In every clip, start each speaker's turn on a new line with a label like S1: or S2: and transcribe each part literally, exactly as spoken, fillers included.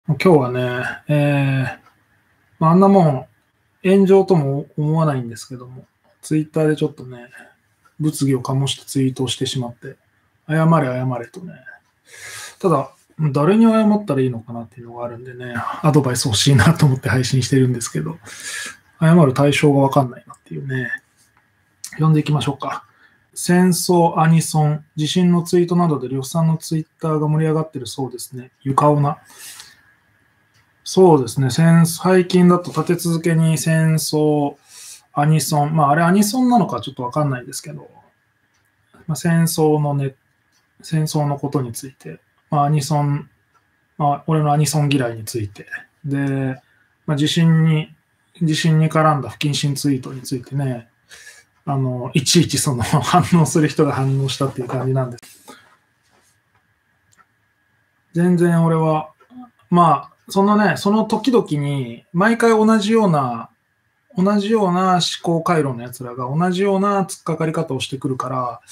S1: 今日はね、えーまあ、あんなもん炎上とも思わないんですけども、ツイッターでちょっとね、物議を醸してツイートをしてしまって、謝れ謝れとね、ただ、誰に謝ったらいいのかなっていうのがあるんでね、アドバイス欲しいなと思って配信してるんですけど、謝る対象がわかんないなっていうね、読んでいきましょうか。戦争、アニソン、地震のツイートなどで呂布さんのツイッターが盛り上がってるそうですね。ゆかおな。そうですね。戦最近だと立て続けに戦争、アニソン、まああれアニソンなのかちょっとわかんないですけど、まあ、戦争のね、戦争のことについて、まあアニソン、まあ俺のアニソン嫌いについて、で、まあ、地震に、地震に絡んだ不謹慎ツイートについてね、あの、いちいちその反応する人が反応したっていう感じなんです。全然俺は、まあ、そのね、その時々に、毎回同じような、同じような思考回路のやつらが同じような突っかかり方をしてくるから、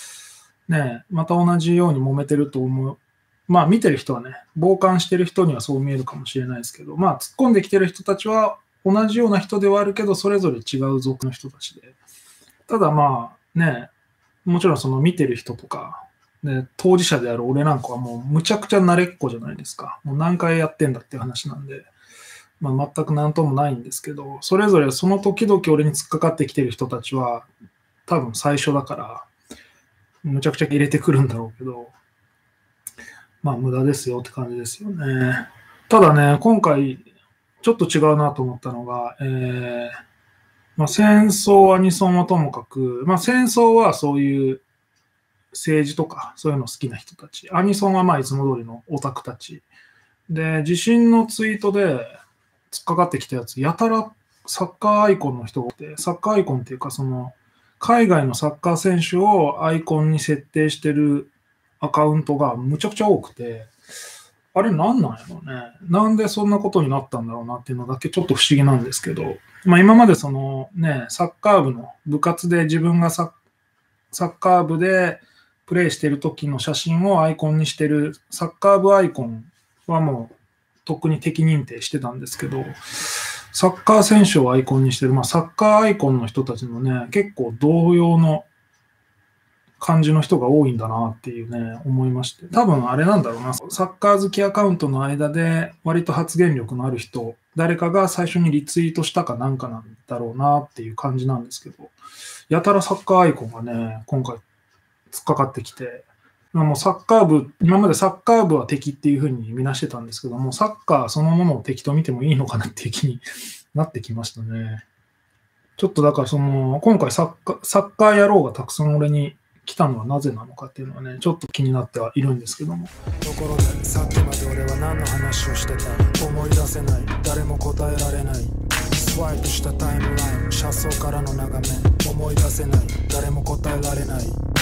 S1: ね、また同じように揉めてると思う。まあ見てる人はね、傍観してる人にはそう見えるかもしれないですけど、まあ突っ込んできてる人たちは同じような人ではあるけど、それぞれ違う族の人たちで。ただまあね、もちろんその見てる人とか、ね、当事者である俺なんかはもうむちゃくちゃ慣れっこじゃないですか。もう何回やってんだっていう話なんで、まあ、全く何ともないんですけど、それぞれその時々俺に突っかかってきてる人たちは、多分最初だから、むちゃくちゃ入れてくるんだろうけど、まあ無駄ですよって感じですよね。ただね、今回ちょっと違うなと思ったのが、えーまあ、戦争、アニソンはともかく、まあ、戦争はそういう政治とかそういうの好きな人たち、アニソンはまあいつも通りのオタクたちで、地震のツイートで突っかかってきたやつ、やたらサッカーアイコンの人がいて、サッカーアイコンっていうかその海外のサッカー選手をアイコンに設定してるアカウントがむちゃくちゃ多くて、あれなんなんやろうね。なんでそんなことになったんだろうなっていうのだけちょっと不思議なんですけど、まあ今までそのね、サッカー部の部活で自分がサッサッカー部でプレイしてる時の写真をアイコンにしてるサッカー部アイコンはもうとっくに敵認定してたんですけど、サッカー選手をアイコンにしてる、まあ、サッカーアイコンの人たちもね、結構同様の感じの人が多いんだなっていうね、思いまして。多分あれなんだろうな、サッカー好きアカウントの間で割と発言力のある人、誰かが最初にリツイートしたかなんかなんだろうなっていう感じなんですけど、やたらサッカーアイコンがね、今回突っかかってきて、もうサッカー部、今までサッカー部は敵っていうふうに見なしてたんですけども、サッカーそのものを敵と見てもいいのかなっていう気になってきましたね。ちょっとだからその、今回サッカー、サッカー野郎がたくさん俺に来たのはなぜなのかっていうのはね、ちょっと気になってはいるんですけども。
S2: ところで、さっきまで俺は何の話をしてた？思い出せない、誰も答えられない。スワイプしたタイムライン、車窓からの眺め、思い出せない、誰も答えられない。